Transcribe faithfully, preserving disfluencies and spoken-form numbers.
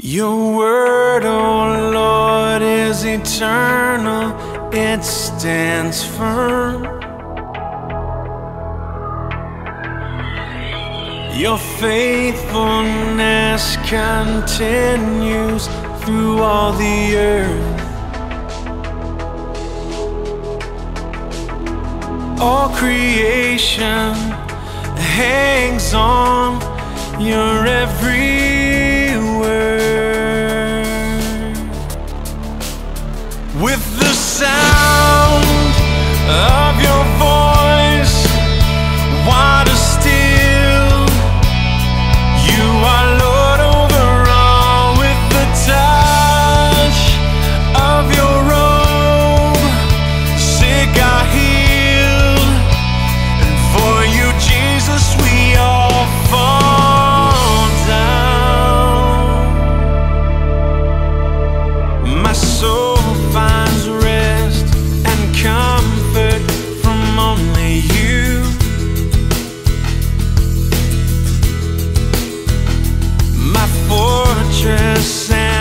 Your word, oh Lord, is eternal, it stands firm. Your faithfulness continues through all the earth. All creation hangs on your every word. With the sound of your voice, water still, you are Lord over all. With the touch of your robe, sick are healed, and for you, Jesus, we all fall down. My soul finds rest and comfort from only you. My fortress and